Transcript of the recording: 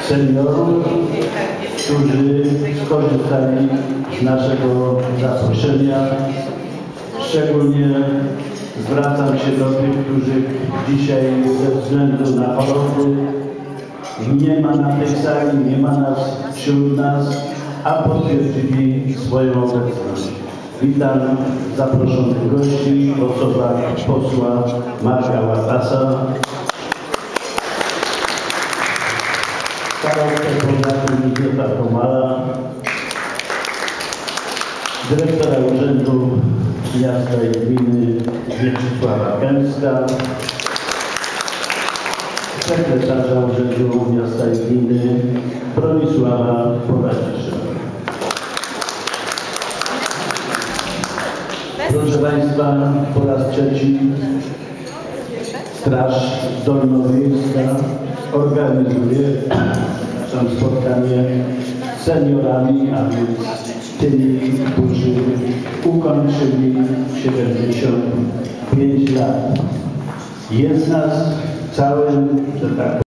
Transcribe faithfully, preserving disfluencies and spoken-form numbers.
seniorów, którzy skorzystali z naszego zaproszenia. Szczególnie zwracam się do tych, którzy dzisiaj ze względu na choroby nie ma na tej sali, nie ma nas wśród nas, a potwierdzili swoją obecność. Witam zaproszonych gości w osobach posła Marka Łatasa, starostę powiatu Józefa Komara, dyrektora Urzędu Miasta i Gminy Mieczysława Kęska, sekretarza Urzędu Miasta i Gminy Bronisława Poradzisza. Proszę Państwa, po raz trzeci Straż Dolnowiejska organizuje spotkanie z seniorami, a więc tymi, którzy ukończyli siedemdziesiąt pięć lat. Jest nas całym, że tak